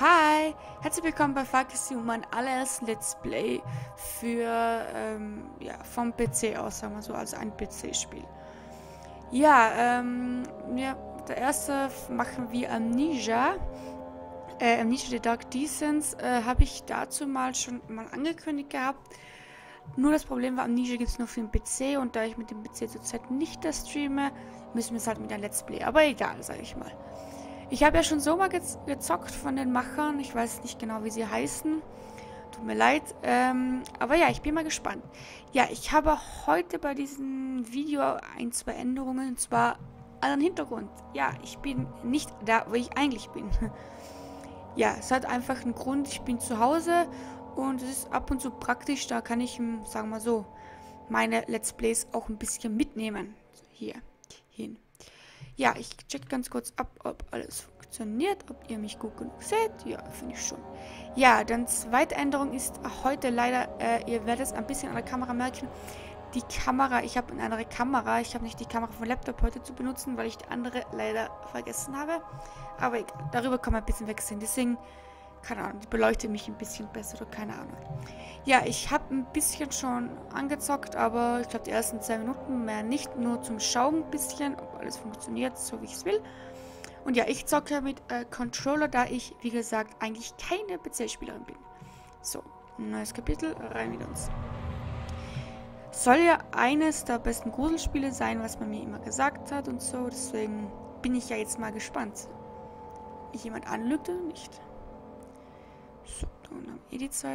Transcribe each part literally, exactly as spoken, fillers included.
Hi, herzlich willkommen bei Fantasy und mein allerersten Let's Play für, ähm, ja, vom P C aus, sagen wir so, also ein P C-Spiel. Ja, ähm, ja, der erste machen wir Amnesia. Äh, Amnesia The Dark Descent äh, habe ich dazu mal schon mal angekündigt gehabt. Nur das Problem war, Amnesia gibt es nur für den P C und da ich mit dem P C zurzeit nicht das streame, müssen wir es halt mit einem Let's Play. Aber egal, sage ich mal. Ich habe ja schon so mal gez gezockt von den Machern. Ich weiß nicht genau, wie sie heißen. Tut mir leid. Ähm, aber ja, ich bin mal gespannt. Ja, ich habe heute bei diesem Video ein, zwei Änderungen. Und zwar an den Hintergrund. Ja, ich bin nicht da, wo ich eigentlich bin. Ja, es hat einfach einen Grund. Ich bin zu Hause und es ist ab und zu praktisch. Da kann ich, sagen wir mal so, meine Let's Plays auch ein bisschen mitnehmen. Hier, hin. Ja, ich check ganz kurz ab, ob alles funktioniert, ob ihr mich gut genug seht. Ja, finde ich schon. Ja, dann zweite Änderung ist heute leider, äh, ihr werdet es ein bisschen an der Kamera merken, die Kamera, ich habe eine andere Kamera, ich habe nicht die Kamera vom Laptop heute zu benutzen, weil ich die andere leider vergessen habe. Aber egal, darüber kann man ein bisschen wechseln, deswegen, keine Ahnung, die beleuchtet mich ein bisschen besser oder keine Ahnung. Ja, ich habe ein bisschen schon angezockt, aber ich glaube die ersten zwei Minuten mehr nicht, nur zum Schauen ein bisschen, ob alles funktioniert, so wie ich es will. Und ja, ich zocke mit äh, Controller, da ich, wie gesagt, eigentlich keine P C-Spielerin bin. So, neues Kapitel, rein mit uns. Soll ja eines der besten Gruselspiele sein, was man mir immer gesagt hat und so, deswegen bin ich ja jetzt mal gespannt, ob mich jemand anlügt oder nicht. So, dann haben wir eh die Zeit.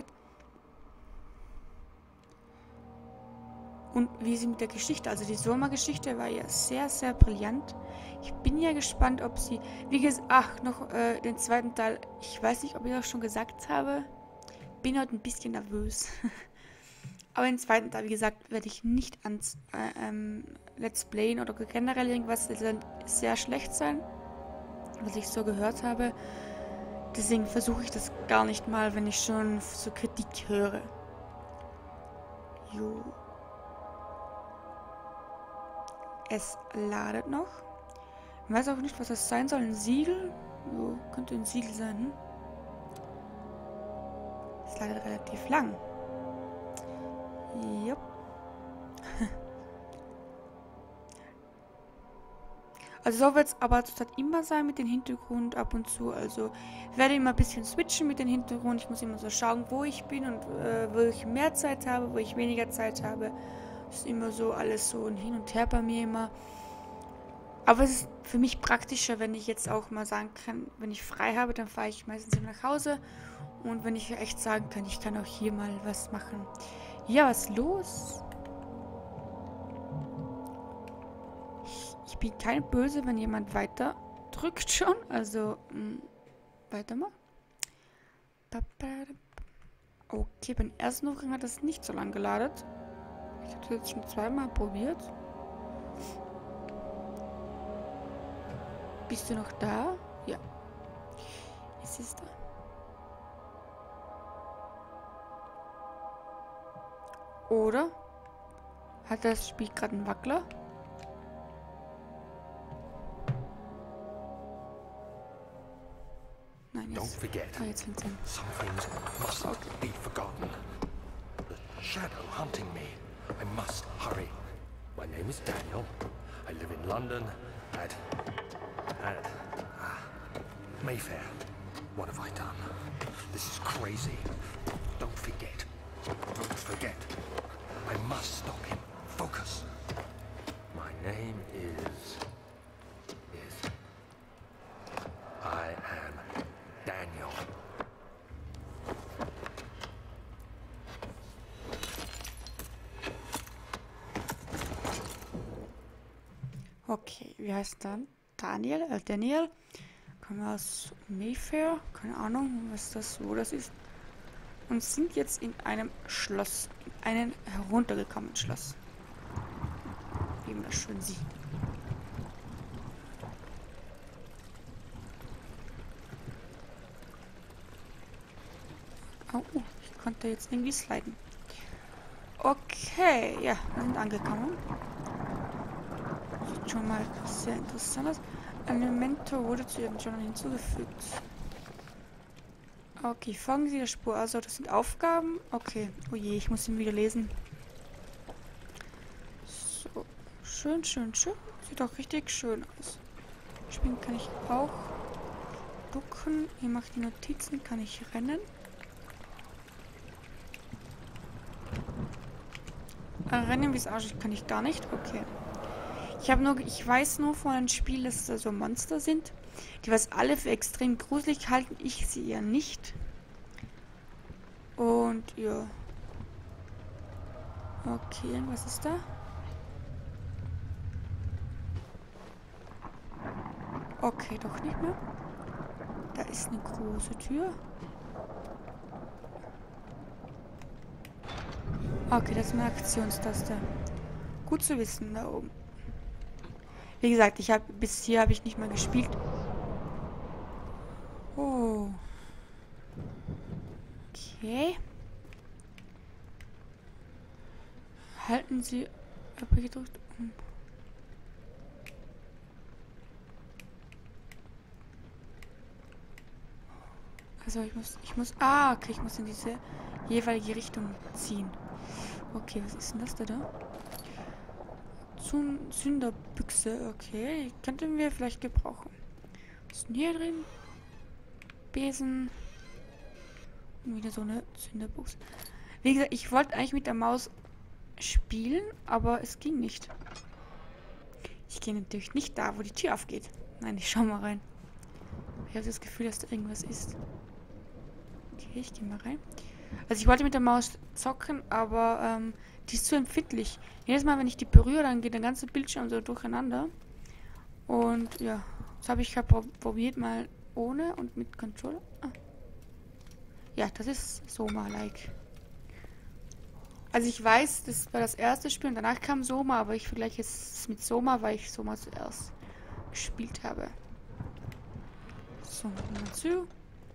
Und wie sie mit der Geschichte, also die Soma-Geschichte war ja sehr, sehr brillant. Ich bin ja gespannt, ob sie, wie gesagt, ach, noch äh, den zweiten Teil, ich weiß nicht, ob ich das schon gesagt habe, bin heute ein bisschen nervös. Aber den zweiten Teil, wie gesagt, werde ich nicht ans äh, ähm, Let's Playen oder generell irgendwas sehr schlecht sein, was ich so gehört habe. Deswegen versuche ich das gar nicht mal, wenn ich schon so Kritik höre. Jo. Es ladet noch. Ich weiß auch nicht, was das sein soll. Ein Siegel? Jo, könnte ein Siegel sein. Hm? Es ladet relativ lang. Jupp. Also so wird es aber zurzeit immer sein mit dem Hintergrund ab und zu. Also ich werde immer ein bisschen switchen mit dem Hintergrund. Ich muss immer so schauen, wo ich bin und äh, wo ich mehr Zeit habe, wo ich weniger Zeit habe. Das ist immer so alles so ein Hin und Her bei mir immer. Aber es ist für mich praktischer, wenn ich jetzt auch mal sagen kann, wenn ich frei habe, dann fahre ich meistens immer nach Hause. Und wenn ich echt sagen kann, ich kann auch hier mal was machen. Ja, was ist los? Ich, ich bin kein Böse, wenn jemand weiter drückt schon. Also, mh, weiter mal. Okay, beim ersten Aufgang hat das nicht so lange geladen. Ich habe das jetzt schon zweimal probiert. Bist du noch da? Ja. Es ist da. Oder hat das Spiel gerade einen Wackler? Nein, jetzt. Don't forget. Ah, jetzt fängt's an. Some things mustn't Okay. be forgotten. The shadow hunting me. I must hurry. My name is Daniel. I live in London at at ah, Mayfair. What have I done? This is crazy. Don't forget. Don't forget. I must stop him. Focus. My name is is I am Daniel. Okay, wie heißt dann? Daniel, äh, Daniel. Kommen wir aus Mayfair. Keine Ahnung, was das, wo das ist. Und sind jetzt in einem Schloss. In einem heruntergekommenen Schloss. Wie man das schön sieht. Oh, ich konnte jetzt irgendwie sliden. Okay, ja, wir sind angekommen. Sieht schon mal sehr interessant aus. Ein Memento wurde zu ihrem Journal hinzugefügt. Okay, folgen Sie der Spur. Also, das sind Aufgaben. Okay. Oh je, ich muss ihn wieder lesen. So. Schön, schön, schön. Sieht doch richtig schön aus. Springen kann ich auch. Ducken. Hier macht die Notizen. Kann ich rennen. Äh, rennen wie es aussieht, kann ich gar nicht. Okay. Ich habe nur, ich weiß nur von einem Spiel, dass da so Monster sind, die was alle für extrem gruselig halten. Ich sie eher nicht. Und ja. Okay, was ist da? Okay, doch nicht mehr. Da ist eine große Tür. Okay, das ist eine Aktionstaste. Gut zu wissen, da oben. Wie gesagt, ich habe bis hier habe ich nicht mal gespielt. Oh. Okay. Halten Sie R B gedrückt um. Also ich muss, ich muss, ah, okay, ich muss in diese jeweilige Richtung ziehen. Okay, was ist denn das da da? Zum Zünderbüchse, okay, könnten wir vielleicht gebrauchen. Was ist denn hier drin? Besen. Und wieder so eine Zünderbuchse. Wie gesagt, ich wollte eigentlich mit der Maus spielen, aber es ging nicht. Ich gehe natürlich nicht da, wo die Tür aufgeht. Nein, ich schau mal rein. Ich habe das Gefühl, dass da irgendwas ist. Okay, ich gehe mal rein. Also ich wollte mit der Maus zocken, aber ähm, die ist zu empfindlich. Jedes Mal, wenn ich die berühre, dann geht der ganze Bildschirm so durcheinander. Und ja, das habe ich gerade probiert, mal ohne und mit Controller. Ah. Ja, das ist Soma-like. Also ich weiß, das war das erste Spiel und danach kam Soma, aber ich vergleiche es mit Soma, weil ich Soma zuerst gespielt habe. So, mal zu.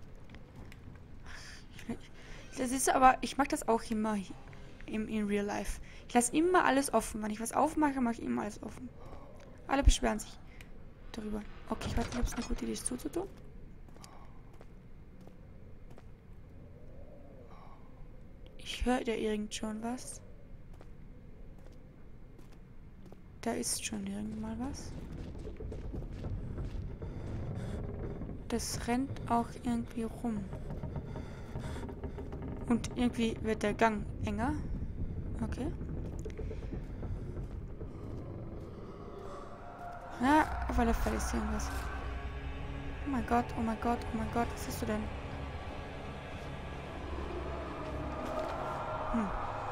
Das ist aber, ich mag das auch immer im in Real Life. Ich lasse immer alles offen. Wenn ich was aufmache, mache ich immer alles offen. Alle beschweren sich darüber. Okay, ich weiß nicht, ob es eine gute Idee ist, zuzutun. Ich höre da irgend schon was. Da ist schon irgend mal was. Das rennt auch irgendwie rum. Und irgendwie wird der Gang enger. Okay. Ja, auf alle Fälle ist hier irgendwas. Oh mein Gott, oh mein Gott, oh mein Gott, was ist du denn? Hm.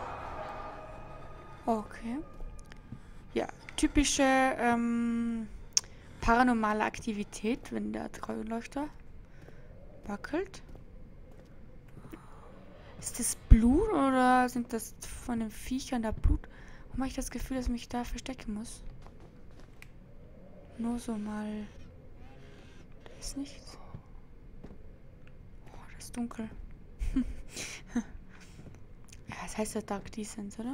Okay. Ja, typische ähm, paranormale Aktivität, wenn der Kronleuchter wackelt. Ist das Blut oder sind das von den Viechern da Blut? Warum habe ich das Gefühl, dass ich mich da verstecken muss? Nur so mal. Da ist nichts. Oh, das ist dunkel. Ja, das heißt ja Dark Descent, oder?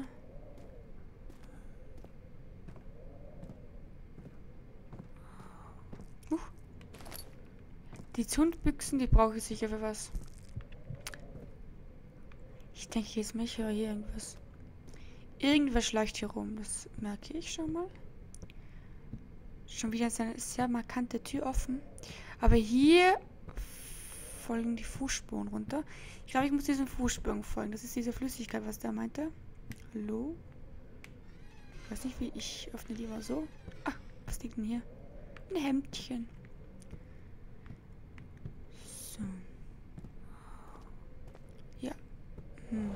Uh. Die Zundbüchsen, die brauche ich sicher für was. Ich denke jetzt mal, ich höre hier irgendwas. Irgendwas schleicht hier rum, das merke ich schon mal. Schon wieder ist eine sehr markante Tür offen. Aber hier folgen die Fußspuren runter. Ich glaube, ich muss diesen Fußspuren folgen. Das ist diese Flüssigkeit, was der meinte. Hallo? Ich weiß nicht, wie ich öffne lieber so. Ah, was liegt denn hier? Ein Hemdchen. So. Ja. Hm.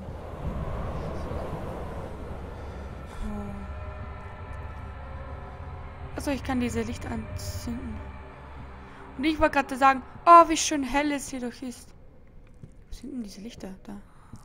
Oh. Also ich kann diese Licht anzünden. Und ich wollte gerade sagen, oh, wie schön hell es hier doch ist. Wo sind denn diese Lichter da?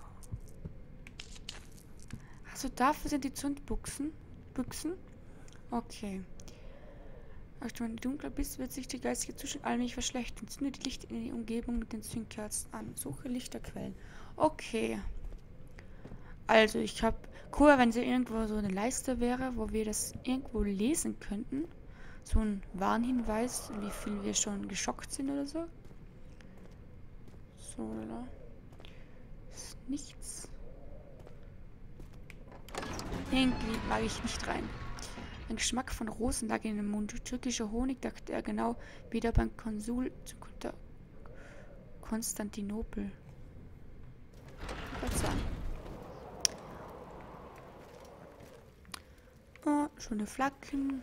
Also dafür sind die Zündbuchsen. Büchsen. Okay. Achtung, wenn du dunkler bist, wird sich der geistige Zustand allmählich verschlechtern. Zünde die Lichter in die Umgebung mit den Zündkerzen an. Suche Lichterquellen. Okay. Also, ich habe cool, wenn es irgendwo so eine Leiste wäre, wo wir das irgendwo lesen könnten. So ein Warnhinweis, wie viel wir schon geschockt sind oder so. So, So, oder? Ist nichts. Irgendwie mag ich nicht rein. Ein Geschmack von Rosen lag in den Mund. Türkischer Honig, dachte er genau, wieder beim Konsul zu Konstantinopel. Oh, schöne Flaggen.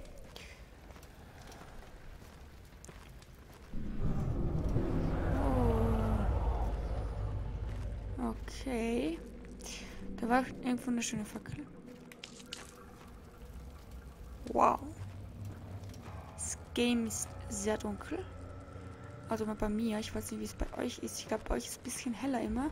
Oh. Okay. Da war irgendwo eine schöne Fackel. Wow. Das Game ist sehr dunkel. Also mal bei mir. Ich weiß nicht, wie es bei euch ist. Ich glaube, bei euch ist es ein bisschen heller immer.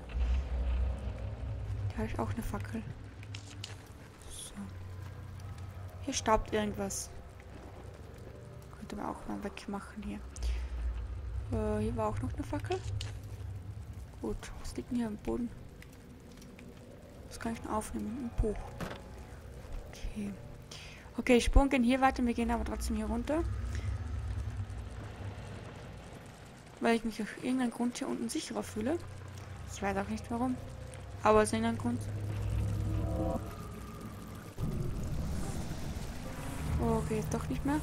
Da habe ich auch eine Fackel. So. Hier staubt irgendwas. Könnte man auch mal wegmachen hier. Äh, hier war auch noch eine Fackel. Gut. Was liegt denn hier am Boden? Das kann ich noch aufnehmen. Ein Buch. Okay. Okay, Sprung gehen hier weiter. Wir gehen aber trotzdem hier runter. Weil ich mich aus irgendeinem Grund hier unten sicherer fühle. Ich weiß auch nicht warum. Aber aus irgendeinem Grund. Oh, okay, jetzt doch nicht mehr.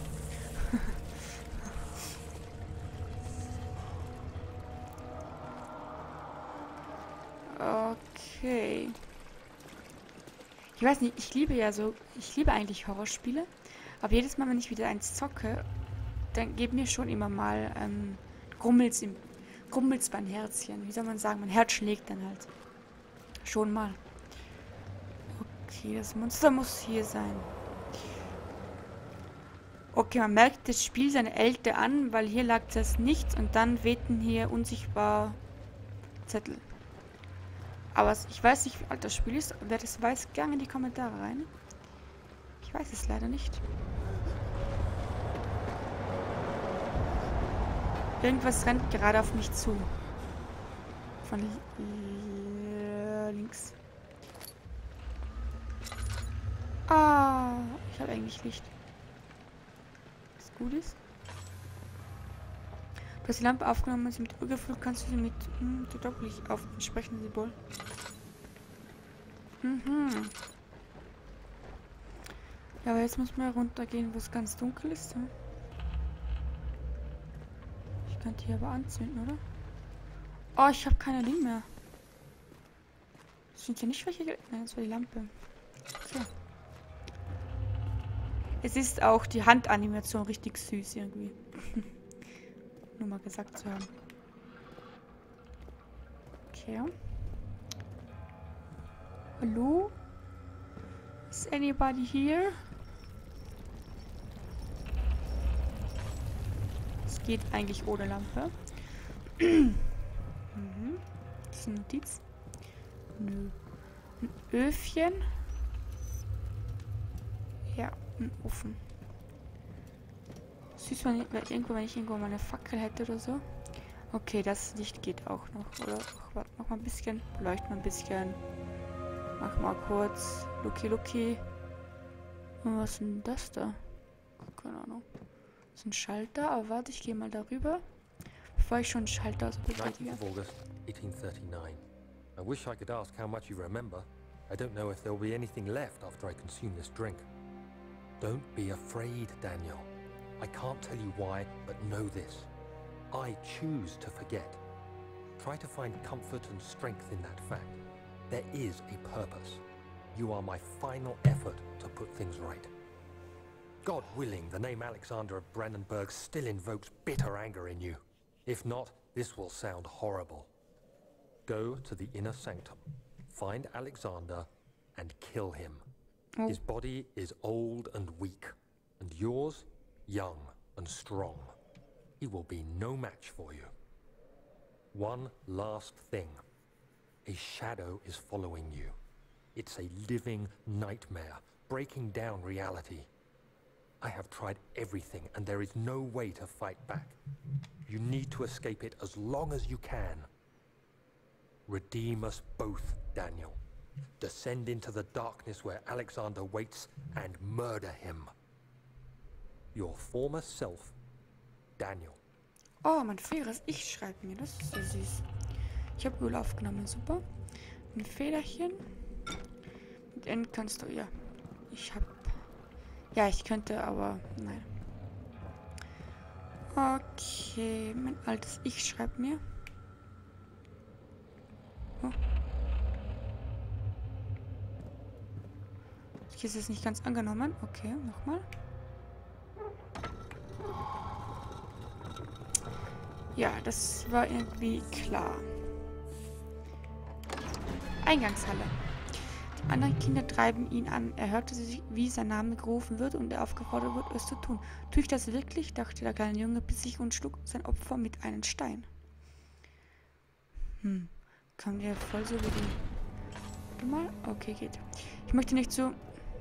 Okay. Ich weiß nicht, ich liebe ja so, ich liebe eigentlich Horrorspiele. Aber jedes Mal, wenn ich wieder eins zocke, dann geht mir schon immer mal ähm, Grummelt's im Grummelt's beim Herzchen. Wie soll man sagen? Mein Herz schlägt dann halt. Schon mal. Okay, das Monster muss hier sein. Okay, man merkt das Spiel seine Älte an, weil hier lag das nichts und dann wehten hier unsichtbar Zettel. Aber ich weiß nicht, wie alt das Spiel ist. Wer das weiß, gerne in die Kommentare rein. Ich weiß es leider nicht. Irgendwas rennt gerade auf mich zu. Von li links. Ah, ich habe eigentlich Licht. Was gut ist. Du hast die Lampe aufgenommen und sie mit Uhr gefüllt, kannst du sie mit hm, Doppellicht auf entsprechenden Symbol. Mhm. Ja, aber jetzt muss man runtergehen, wo es ganz dunkel ist. Hm? Ich könnte hier aber anzünden, oder? Oh, ich habe keine Dinge mehr. Das sind ja nicht welche. Nein, das war die Lampe. So. Es ist auch die Handanimation richtig süß irgendwie. Nur mal gesagt zu haben. Okay. Hallo? Is anybody here? Es geht eigentlich ohne Lampe. Mhm. Das ist eine Notiz. Nö. Ein Öfchen. Ja, ein Ofen. Süß, wenn ich, irgendwo, wenn ich irgendwo mal eine Fackel hätte oder so. Okay, das Licht geht auch noch. Oder ach, warte, noch mal ein bisschen. Leuchten wir ein bisschen. Mach mal kurz. Lucky, Lucky. Und was ist denn das da? Keine Ahnung. Das ist ein Schalter, aber warte, ich gehe mal darüber. Bevor ich schon einen Schalter aus nineteenth of August, eighteen thirty-nine. I wish I could ask how much you remember. I don't know if there'll be anything left after I consume this drink. Don't be afraid, Daniel. I can't tell you why, but know this. I choose to forget. Try to find comfort and strength in that fact. There is a purpose. You are my final effort to put things right. God willing, the name Alexander of Brandenburg still invokes bitter anger in you. If not, this will sound horrible. Go to the inner sanctum, find Alexander, and kill him. Oh. His body is old and weak, and yours, young and strong. He will be no match for you. One last thing. A shadow is following you. It's a living nightmare, breaking down reality. I have tried everything, and there is no way to fight back. You need to escape it as long as you can. Redeem us both, Daniel. Descend into the darkness where Alexander waits and murder him. Your former self, Daniel. Oh, mein früheres Ich schreibt mir. Das ist so süß. Ich habe Öl aufgenommen, super. Ein Federchen. Mit N kannst du, ja. Ich habe... Ja, ich könnte, aber nein. Okay, mein altes Ich schreibt mir. Oh. Hier ist es nicht ganz angenommen. Okay, nochmal. Ja, das war irgendwie klar. Eingangshalle. Die anderen Kinder treiben ihn an. Er hörte sich, wie sein Name gerufen wird und er aufgefordert wird, es zu tun. Tue ich das wirklich? Dachte der kleine Junge bis sich und schlug sein Opfer mit einem Stein. Hm. Kommt der voll so wie die... Warte mal. Okay, geht. Ich möchte nicht so...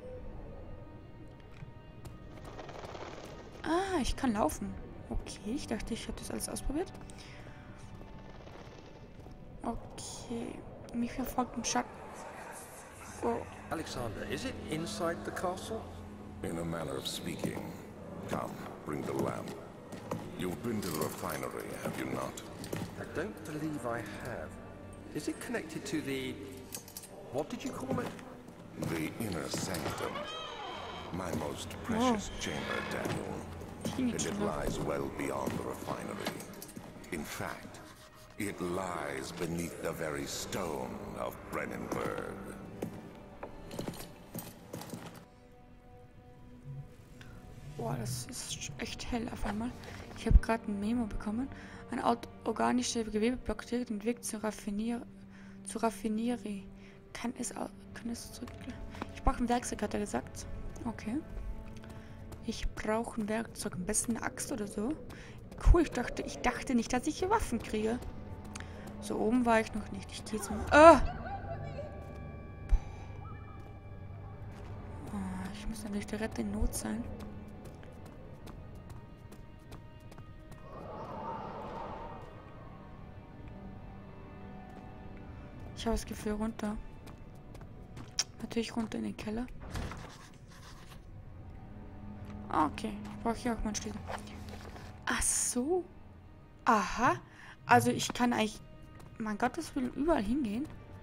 Ah, ich kann laufen. Okay, ich dachte, ich habe das alles ausprobiert. Okay. Mich verfolgt ein Schatten. Oh. Alexander, is it inside the castle? In a manner of speaking. Come, bring the lamp. You've been to the refinery, have you not? I don't believe I have. Is it connected to the... What did you call it? The inner sanctum. My most precious Oh. chamber, Daniel. And it lies well beyond the refinery. In fact, it lies beneath the very stone of Brennenburg. Boah, das ist echt hell auf einmal. Ich habe gerade ein Memo bekommen. Ein organischer Gewebeblock direkt den Weg zur Raffinier zur Raffinerie. Kann es auch, kann es zurück... Ich brauche ein Werkzeug, hat er gesagt. Okay. Ich brauche ein Werkzeug, am besten eine Axt oder so. Cool, ich dachte, ich dachte nicht, dass ich hier Waffen kriege. So oben war ich noch nicht. Ich gehe jetzt mal... Ah! Oh, ich muss natürlich der Retter in Not sein. Ich habe das Gefühl runter. Natürlich runter in den Keller. Ah, okay. Ich brauche hier auch meinen Schlüssel. Ach so. Aha. Also ich kann eigentlich, mein Gottes Willen, überall hingehen.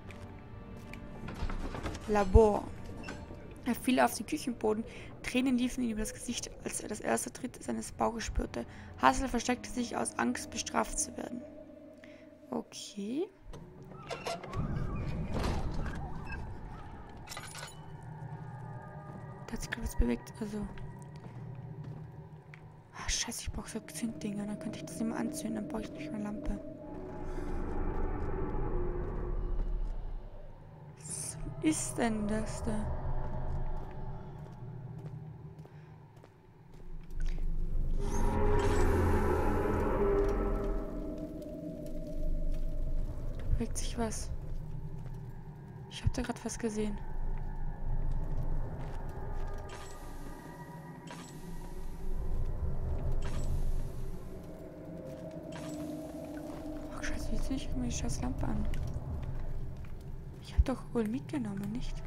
Labor. Er fiel auf den Küchenboden. Tränen liefen ihm über das Gesicht, als er das erste Tritt seines Bauches spürte. Hassel versteckte sich aus Angst, bestraft zu werden. Okay. Da hat sich gerade was bewegt. Also. Ah, scheiße, ich brauche so Zünddinger. Dann könnte ich das immer anzünden. Dann brauche ich nicht mehr eine Lampe. Was ist denn das da? Da bewegt sich was. Ich habe da gerade was gesehen. Ach scheiße, wie ziehe ich mir die scheiß Lampe an? Ich habe doch wohl mitgenommen, nicht?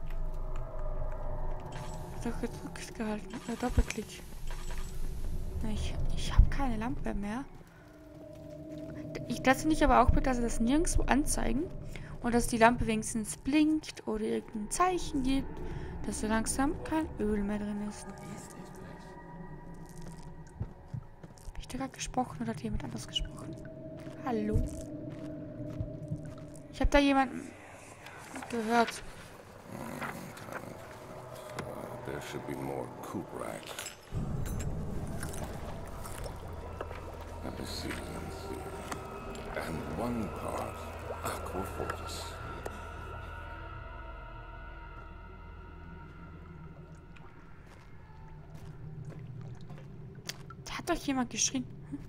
Ich habe doch gedrückt gehalten. Oder Doppelklick. Na, ich ich habe keine Lampe mehr. Ich lasse nicht aber auch bitte, dass sie das nirgendwo anzeigen. Und dass die Lampe wenigstens blinkt oder irgendein Zeichen gibt, dass so langsam kein Öl mehr drin ist. Habe ich da gerade gesprochen oder hat jemand anders gesprochen? Hallo? Ich habe da jemanden gehört. There should be more coop racks. Let me see, let me see. And one part Aquafortis. Da hat doch jemand geschrien. Hm?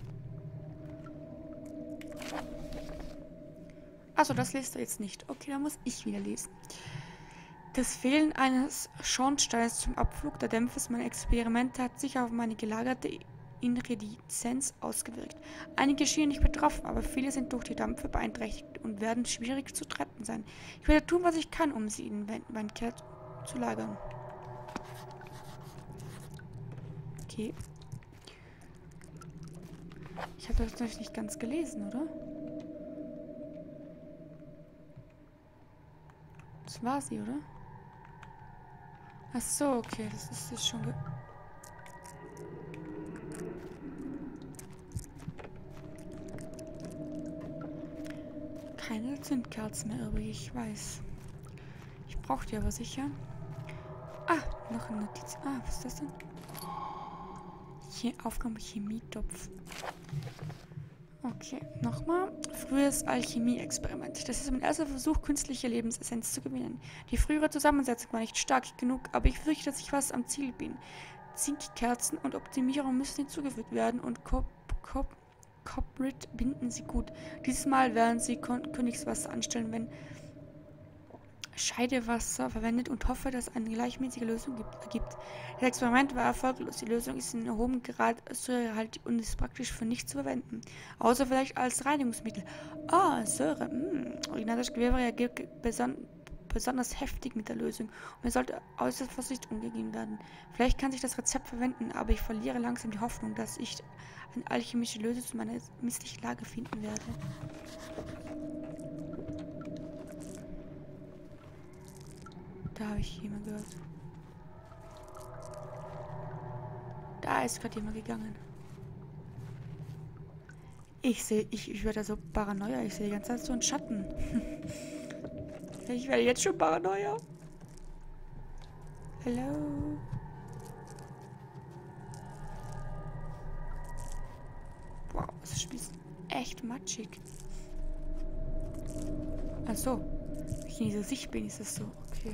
Also das liest er jetzt nicht. Okay, dann muss ich wieder lesen. Das Fehlen eines Schornsteins zum Abflug der Dämpfe meiner Experimente hat sich auf meine gelagerte Inredizenz ausgewirkt. Einige schienen nicht betroffen, aber viele sind durch die Dampfe beeinträchtigt und werden schwierig zu retten sein. Ich werde tun, was ich kann, um sie in meinen Keller zu lagern. Okay. Ich habe das natürlich nicht ganz gelesen, oder? Das war sie, oder? Ach so, okay, das ist jetzt schon... Ge Keine Zündkerzen mehr übrig, ich weiß. Ich brauche die aber sicher. Ah, noch eine Notiz. Ah, was ist das denn? Hier, Aufgabe Chemietopf. Okay, nochmal. Frühes Alchemie-Experiment. Das ist mein erster Versuch, künstliche Lebensessenz zu gewinnen. Die frühere Zusammensetzung war nicht stark genug, aber ich fürchte, dass ich fast am Ziel bin. Zinkkerzen und Optimierung müssen hinzugefügt werden und Cop Cop Coprit binden sie gut. Dieses Mal werden sie Königswasser anstellen, wenn Scheidewasser verwendet und hoffe, dass es eine gleichmäßige Lösung gibt, ergibt. Das Experiment war erfolglos. Die Lösung ist in hohem Grad säurehaltig und ist praktisch für nichts zu verwenden. Außer vielleicht als Reinigungsmittel. Ah, Säure. Mm. Originales Gewebe reagiert beson besonders heftig mit der Lösung. Und mir sollte äußerst vorsichtig umgehen werden. Vielleicht kann sich das Rezept verwenden, aber ich verliere langsam die Hoffnung, dass ich eine alchemische Lösung zu meiner misslichen Lage finden werde. Da habe ich jemand gehört. Da ist gerade jemand gegangen. Ich sehe, ich, ich werde so Paranoia. Ich sehe die ganze Zeit so einen Schatten. Ich werde jetzt schon Paranoia. Hallo. Wow, das Spiel ist echt matschig. Ach so. Wenn ich in dieser Sicht bin, ist es so. Okay.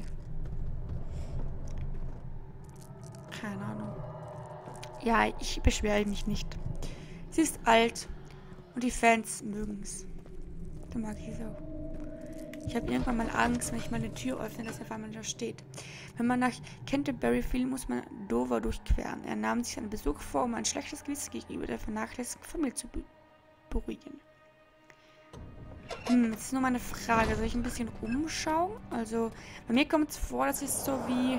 Keine Ahnung. Ja, ich beschwere mich nicht. Sie ist alt und die Fans mögen es. Da mag ich es auch. Ich habe irgendwann mal Angst, wenn ich mal eine Tür öffne, dass er auf einmal da steht. Wenn man nach Canterbury fiel, muss man Dover durchqueren. Er nahm sich einen Besuch vor, um ein schlechtes Gewissen gegenüber der vernachlässigten Familie zu be beruhigen. Hm, jetzt ist nur meine Frage. Soll ich ein bisschen umschauen? Also, bei mir kommt es vor, das ist so wie...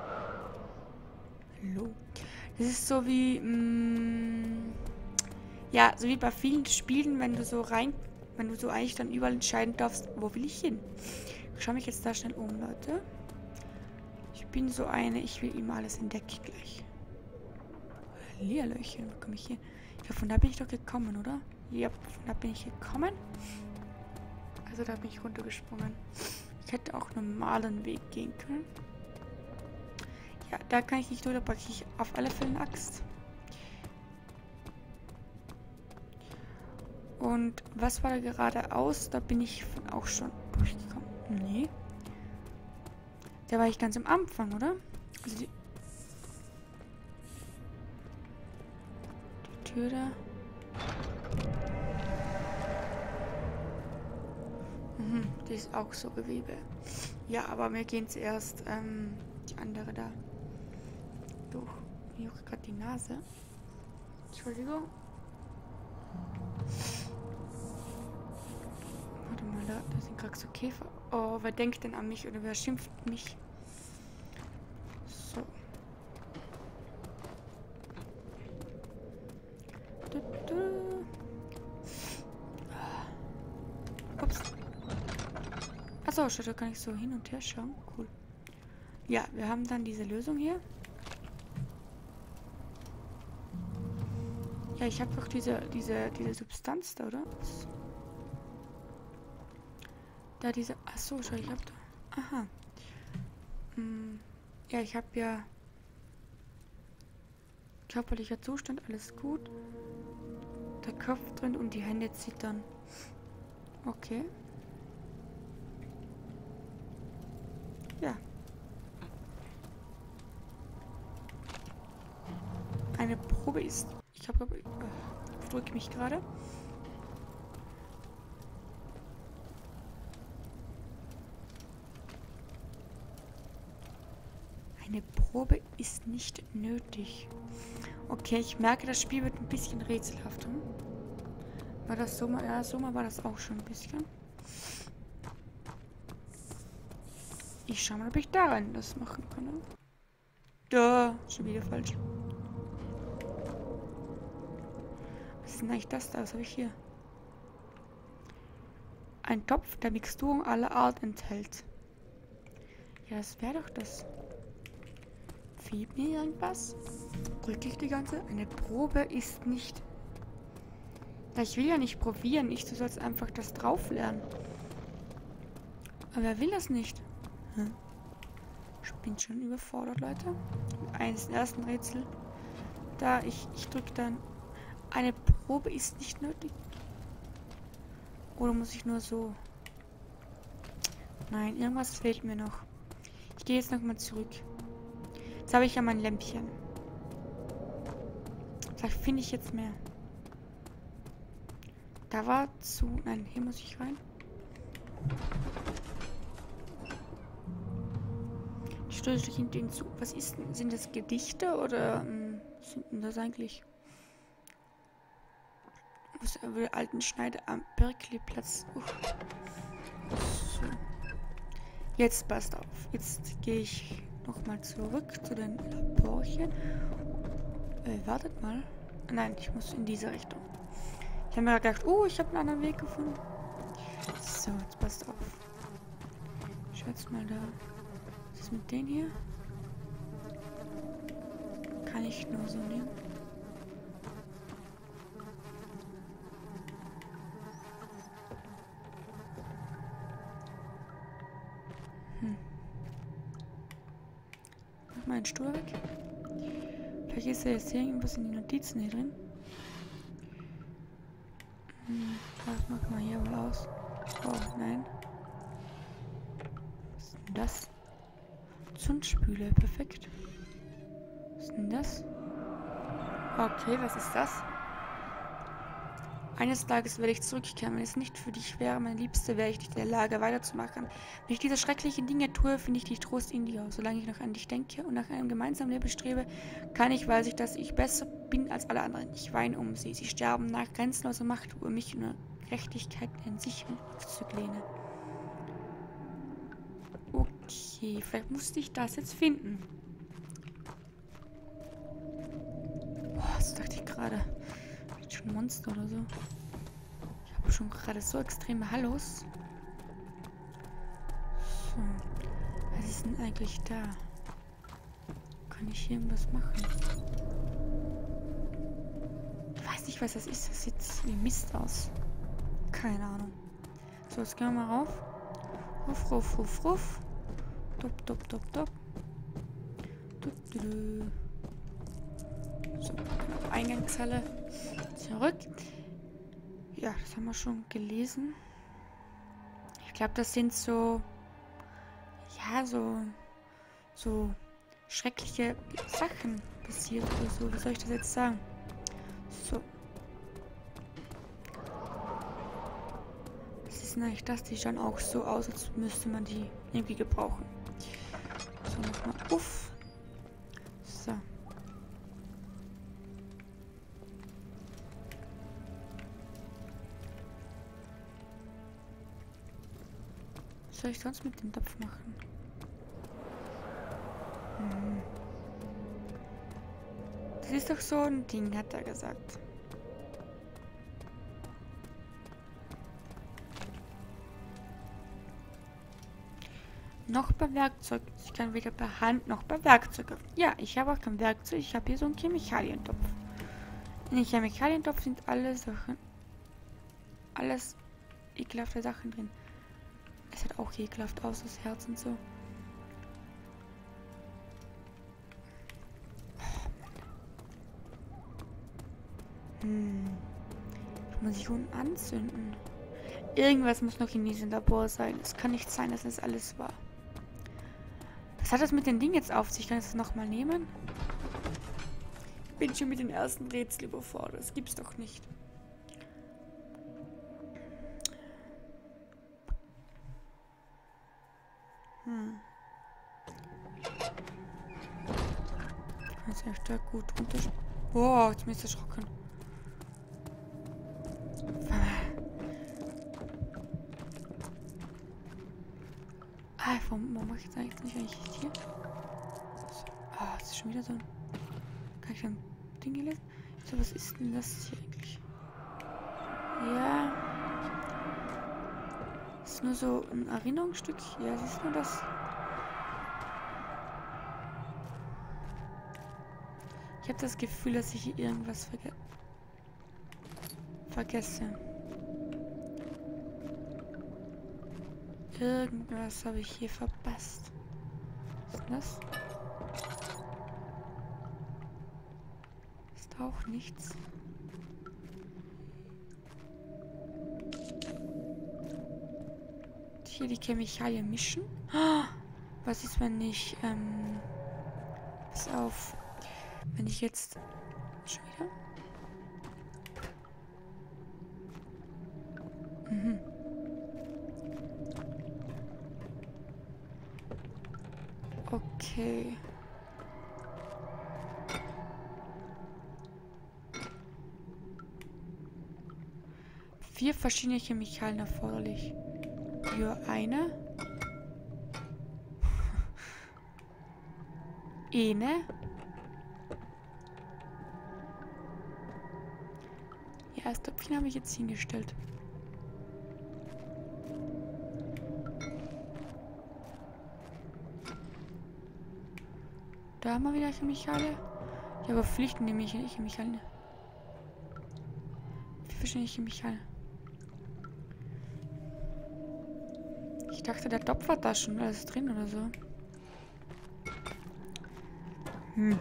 Hallo? Das ist so wie... Mh, ja, so wie bei vielen Spielen, wenn du so rein... Wenn du so eigentlich dann überall entscheiden darfst, wo will ich hin? Ich schaue mich jetzt da schnell um, Leute. Ich bin so eine, ich will immer alles entdecken gleich. Lierlöchen, wo komme ich hier? Ja, von da bin ich doch gekommen, oder? Ja, von da bin ich gekommen. Also da bin ich runtergesprungen. Ich hätte auch einen normalen Weg gehen können. Ja, da kann ich nicht durch, da packe ich auf alle Fälle eine Axt. Und was war da geradeaus? Da bin ich von auch schon durchgekommen. Nee. Da war ich ganz am Anfang, oder? Also die, die Tür da. Mhm, die ist auch so Gewebe. Ja, aber mir gehen zuerst ähm, die andere da durch. Ich jucke gerade die Nase. Entschuldigung. Warte mal, da, da sind gerade so Käfer. Oh, wer denkt denn an mich oder wer schimpft mich? So. Du, du. Ups. Achso, schau, da kann ich so hin und her schauen. Cool. Ja, wir haben dann diese Lösung hier. Ja, ich habe doch diese, diese, diese Substanz da, oder? Was? Da diese... Achso, schau, ich habe da... Aha. Hm, ja, ich habe ja... Körperlicher Zustand, alles gut. Der Kopf drin und die Hände zittern. Okay. Ja. Eine Probe ist... Ich habe... Ich drücke mich gerade. Eine Probe ist nicht nötig. Okay, ich merke, das Spiel wird ein bisschen rätselhaft. Hm? War das so mal? Ja, so mal war das auch schon ein bisschen. Ich schau mal, ob ich da rein das machen kann. Da, schon wieder falsch. Was ist denn eigentlich das da? Was habe ich hier? Ein Topf, der Mixturen aller Art enthält. Ja, das wäre doch das. Fehlt mir irgendwas? Rücklich die ganze... Eine Probe ist nicht... Ja, ich will ja nicht probieren. Ich soll jetzt einfach das drauf lernen. Aber er will das nicht. Hm. Ich bin schon überfordert, Leute. Eines der ersten Rätsel. Da, ich, ich drücke dann... Eine Probe ist nicht nötig. Oder muss ich nur so... Nein, irgendwas fehlt mir noch. Ich gehe jetzt nochmal zurück. Jetzt habe ich ja mein Lämpchen. Vielleicht finde ich jetzt mehr. Da war zu... Nein, hier muss ich rein. Die stößt sich hinter den Zug. Was ist denn? Sind das Gedichte oder ähm, sind denn das eigentlich? Was über den alten Schneider am Berkeleyplatz. Uh. So. Jetzt passt auf. Jetzt gehe ich nochmal zurück zu den Laborchen. Äh, wartet mal. Nein, ich muss in diese Richtung. Ich habe mir gedacht, oh, ich habe einen anderen Weg gefunden. So, jetzt passt auf. Schau jetzt mal da. Was ist mit denen hier? Kann ich nur so nehmen. Hm. Mach mal einen Stuhl weg. Vielleicht ist ja jetzt hier irgendwas in den Notizen hier drin. Hm, das mach mal hier mal aus. Oh, nein. Was ist denn das? Zündspüle, perfekt. Was ist denn das? Okay, was ist das? Eines Tages werde ich zurückkehren. Wenn es nicht für dich wäre, meine Liebste, wäre ich nicht in der Lage, weiterzumachen. Wenn ich diese schrecklichen Dinge tue, finde ich dich Trost in dir. Solange ich noch an dich denke und nach einem gemeinsamen Leben strebe, kann ich, weiß ich, dass ich besser bin als alle anderen. Ich weine um sie. Sie sterben nach grenzenloser Macht, um mich nur Gerechtigkeit in sich aufzulehnen. Okay, vielleicht musste ich das jetzt finden. Boah, das dachte ich gerade. Schon ein Monster oder so. Ich habe schon gerade so extreme Hallos. So. Was ist denn eigentlich da? Kann ich hier irgendwas machen? Ich weiß nicht, was das ist. Das sieht wie Mist aus. Keine Ahnung. So, jetzt gehen wir mal rauf. Ruf, ruf, ruf, ruf. Dup, dup, dup, dup. Dup, dup, dup. So, Eingangshalle. Zurück. Ja, das haben wir schon gelesen. Ich glaube, das sind so... Ja, so... So... schreckliche Sachen passiert oder so. Wie soll ich das jetzt sagen? So. Was ist denn eigentlich das? Die schauen auch so aus, als müsste man die irgendwie gebrauchen. So, nochmal. Uff. So. Was soll ich sonst mit dem Topf machen? Hm. Das ist doch so ein Ding, hat er gesagt. Noch bei Werkzeug. Ich kann weder per Hand noch bei Werkzeug. Ja, ich habe auch kein Werkzeug. Ich habe hier so einen Chemikalientopf. In dem Chemikalientopf sind alle Sachen. Alles ekelhafte Sachen drin. Es sieht auch ekelhaft aus, das Herz und so. Hm. Das muss ich unten anzünden. Irgendwas muss noch in diesem Labor sein. Es kann nicht sein, dass das alles war. Was hat das mit den Dingen jetzt auf sich? Kann ich das nochmal nehmen? Ich bin schon mit den ersten Rätsel überfordert. Das gibt's doch nicht. Hm. Ich kann es ja stark gut runter... Boah, jetzt bin ich erschrocken. Ah, warum, warum mache ich jetzt eigentlich nicht eigentlich hier? So. Ah, das ist schon wieder so ein... Kann ich ein Ding hier lesen? So, was ist denn das hier eigentlich? Ja... Ist nur so ein Erinnerungsstück. Ja, siehst du das? Ich habe das Gefühl, dass ich hier irgendwas verge vergesse. Irgendwas habe ich hier verpasst. Was ist denn das? Ist auch nichts. Hier die Chemikalien mischen. Was ist, wenn ich, ähm, pass auf, wenn ich jetzt, schon wieder? Mhm. Okay. Vier verschiedene Chemikalien erforderlich. Für eine. Eine. Ja, das Töpfchen habe ich jetzt hingestellt. Da haben wir wieder Chemikalien. Ja, aber Pflichten nehme ich nicht Chemikalien. Wie verschiedene Chemikalien? Ich dachte, der Topf hat da schon alles drin oder so. Hm.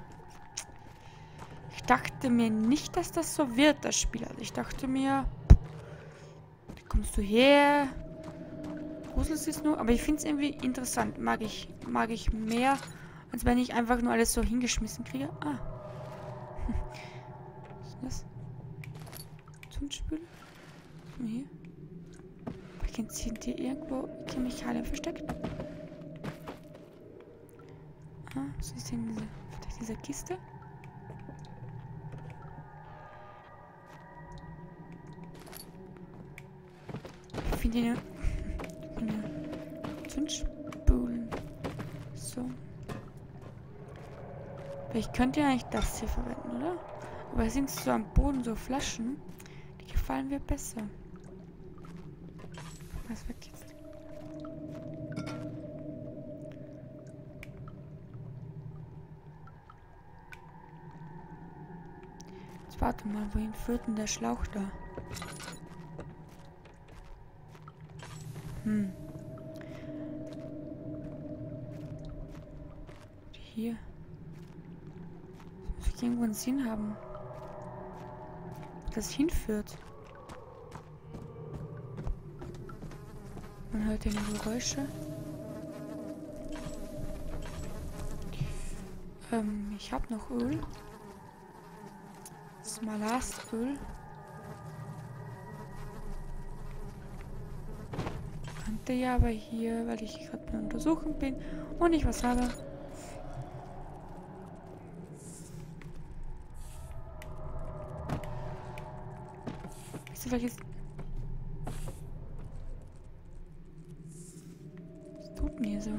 Ich dachte mir nicht, dass das so wird, das Spiel. Also ich dachte mir, wie kommst du her? Gruselst es nur? Aber ich finde es irgendwie interessant. Mag ich, mag ich mehr, als wenn ich einfach nur alles so hingeschmissen kriege. Ah. Hm. Was ist das? Zündspül? Hier. Sind hier irgendwo Chemikalien versteckt? Ah, was ist denn diese, diese Kiste? Ich finde hier eine Zündspulen. So. Ich könnte ja eigentlich das hier verwenden, oder? Aber es sind so am Boden so Flaschen, die gefallen mir besser. Was weg jetzt? Jetzt warte mal, wohin führt denn der Schlauch da? Hm. Hier. Das muss irgendwo einen Sinn haben. Das hinführt. Man hört hier die Geräusche. Ähm, ich habe noch Öl. Smalastöl. Könnte ja aber hier, weil ich gerade beim Untersuchen bin und ich was habe. Ist das welches? Tut mir so.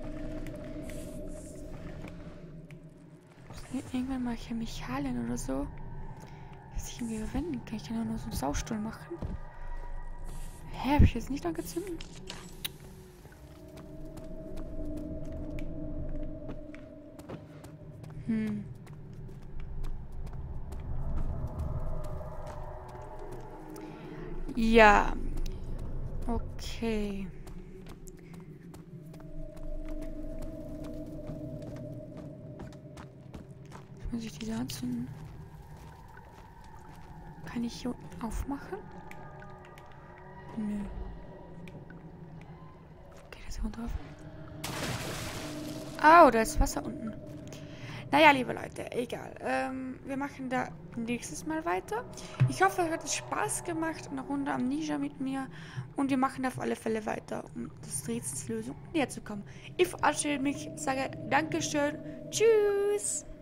Irgendwann mal Chemikalien oder so, dass ich irgendwie verwenden kann. Ich kann auch nur so einen Saustall machen. Hä, habe ich jetzt nicht angezündet? Hm. Ja. Okay. Muss ich diese anzünden? Kann ich hier unten aufmachen? Nö. Geht das hier runter auf? Au, da ist Wasser unten. Naja, liebe Leute, egal. Ähm, wir machen da nächstes Mal weiter. Ich hoffe, euch hat es Spaß gemacht. Eine Runde Amnesia mit mir. Und wir machen auf alle Fälle weiter, um das Rätselslösung näher zu kommen. Ich verabschiede mich, sage Dankeschön. Tschüss.